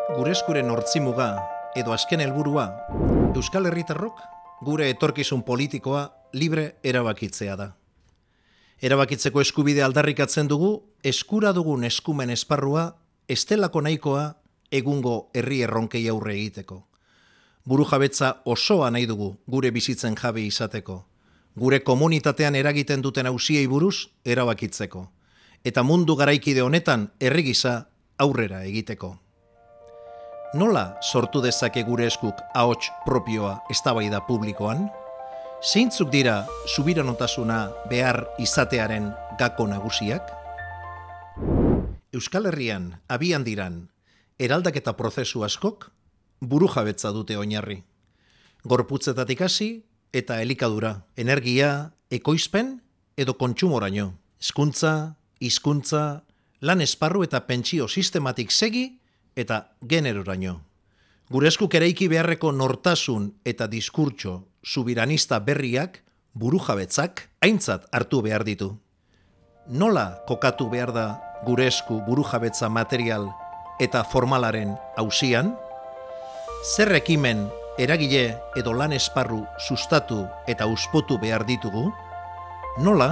Gure eskuren hortzimuga edo azken helburua, Euskal Herritarrok gure etorkizun politikoa libre erabakitzea da. Erabakitzeko eskubide aldarrikatzen dugu, eskura dugun eskumen esparrua estelako nahikoa egungo herri erronkei aurre egiteko. Burujabetza osoa nahi dugu gure bizitzen jabe izateko, gure komunitatean eragiten duten auziei buruz erabakitzeko, eta mundu garaikide honetan herri gisa aurrera egiteko. Nola sortu dezake gure eskuk ahots propioa eztabaida publikoan? Zeintzuk dira subiranotasuna behar izatearen gako nagusiak? Euskal Herrian abian diran eraldaketa prozesu askok burujabetza dute oinarri. Gorputzetatik hasi eta elikadura, energia, ekoizpen edo kontsumoraino, hezkuntza, hizkuntza, lan esparru eta pentsio sistematik segi eta generoraino. Gure eskuk eraiki beharreko nortasun eta diskurtso subiranista berriak, burujabetzak, aintzat hartu behar ditu. Nola kokatu behar da gure esku burujabetza material eta formalaren auzian? Zer ekimen eragile edo lan esparru sustatu eta uspotu behar ditugu? Nola?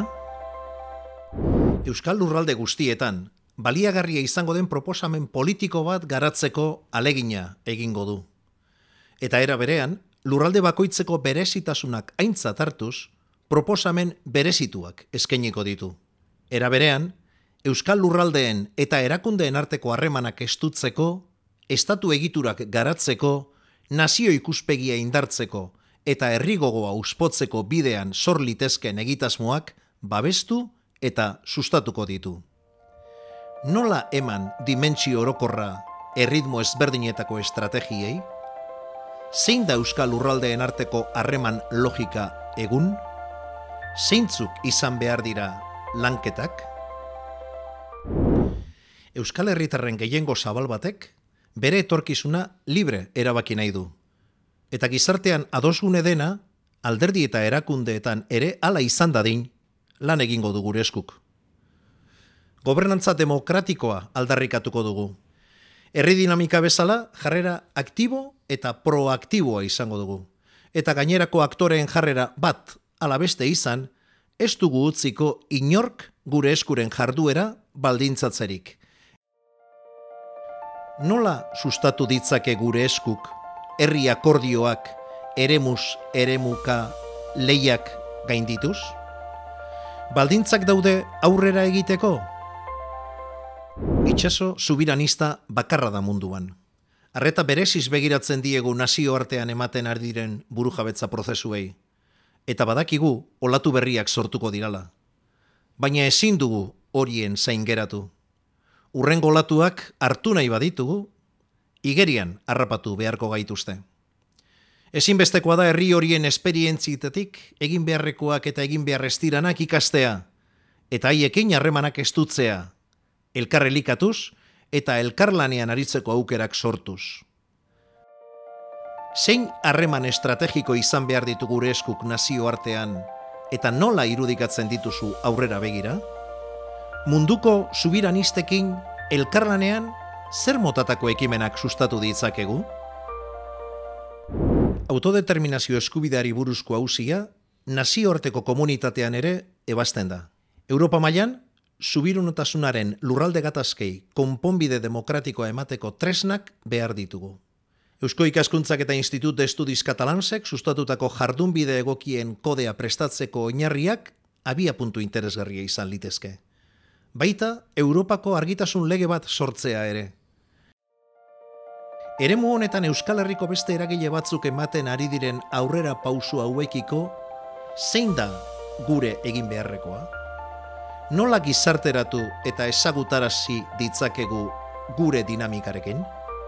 Euskal lurralde guztietan, baliagarria izango den proposamen politiko bat garatzeko alegina egingo du. Eta era berean, lurralde bakoitzeko berezitasunak aintzat hartuz, proposamen berezituak eskainiko ditu. Era berean, Euskal lurraldeen eta erakundeen arteko harremanak estutzeko, estatu egiturak garatzeko, nazio ikuspegia indartzeko eta herri gogoa uspotzeko bidean sor litezken egitasmoak babestu eta sustatuko ditu. Nola eman dimentsio orokorra erritmo ezberdinetako estrategiei? Zein da Euskal lurraldeen arteko harreman logika egun? Zeintzuk izan behar dira lanketak? Euskal Herritarren gehiengo zabal batek bere etorkizuna libre erabaki nahi du. Eta gizartean adosgune dena, alderdi eta erakundeetan ere hala izan dadin lan egingo du gure eskuk. Gobernantza demokratikoa aldarrikatuko dugu. Herri dinamika bezala jarrera aktibo eta proaktiboa izango dugu. Eta gainerako aktoreen jarrera bat ala beste izan, ez dugu utziko inork gure eskuren jarduera baldintzatzerik. Nola sustatu ditzake gure eskuk, herri akordioak, eremuz, eremuka, lehiak gaindituz? Baldintzak daude aurrera egiteko? Itxaso subiranista bakarra da munduan. Arreta bereziz begiratzen diegu nazioartean ematen ari diren burujabetza prozesuei. Eta badakigu olatu berriak sortuko dirala. Baina ezin dugu horien zain geratu. Urrengo olatuak hartu nahi baditugu, igerian harrapatu beharko gaituzte. Ezinbestekoa da herri horien esperientzietatik egin beharrekoak eta egin behar ez diranak ikastea, eta haiekin harremanak estutzea, elkar elikatuz eta elkarlanean aritzeko aukerak sortuz. Zein harreman estrategiko izan behar ditu gure eskuk nazioartean eta nola irudikatzen dituzu aurrera begira? Munduko subiranistekin elkarlanean zer motatako ekimenak sustatu ditzakegu? Autodeterminazio eskubideari buruzko auzia nazioarteko komunitatean ere ebazten da. Europa mailan subiranotasunaren lurralde gatazkei konponbide demokratikoa emateko tresnak behar ditugu. Eusko Ikaskuntzak eta Institut de Estudis Catalansek sustatutako jardunbide egokien kodea prestatzeko oinarriak abiapuntu interesgarria izan litezke. Baita, Europako argitasun lege bat sortzea ere. Eremu honetan Euskal Herriko beste eragile batzuk ematen ari diren aurrera pausu hauekiko, zein da gure egin beharrekoa? Nola gizarteratu eta ezagutarazi ditzakegu gure dinamikarekin?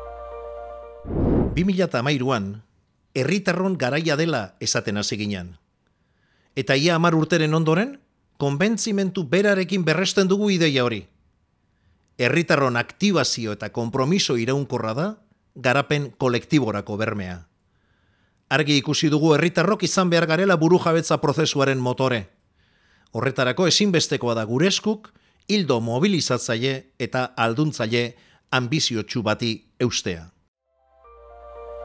2013an, herritarron garaia dela esaten hasi ginen. Eta ia 10 urteren ondoren, konbentzimentu berarekin berresten dugu ideia hori. Herritarron aktibazio eta konpromiso iraunkorra da, garapen kolektiborako bermea. Argi ikusi dugu herritarrok izan behar garela burujabetza prozesuaren motore. Horretarako ezinbestekoa da gure eskuk ildo mobilizatzaile eta alduntzaile anbiziotsu bati eustea.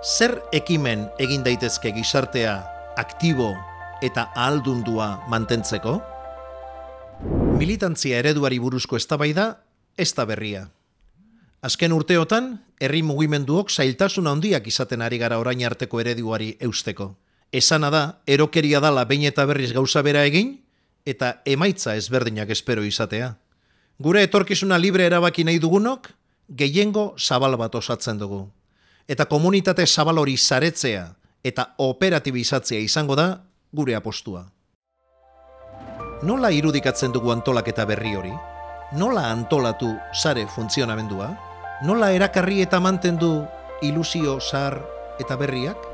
Zer ekimen egin daitezke gizartea aktibo eta ahaldundua mantentzeko? Militantzia ereduari buruzko eztabaida ez da berria. Azken urteotan, herri mugimenduok zailtasun handiak izaten ari gara orain arteko ereduari eusteko. Esana da, erokeria dala behin eta berriz gauza bera egin, eta emaitza ezberdinak espero izatea. Gure etorkizuna libre erabaki nahi dugunok, gehiengo zabal bat osatzen dugu. Eta komunitate zabal hori saretzea eta operatibizatzea izango da gure apostua. Nola irudikatzen dugu antolaketa berri hori? Nola antolatu sare funtzionamendua? Nola erakarri eta mantendu ilusio zahar eta berriak?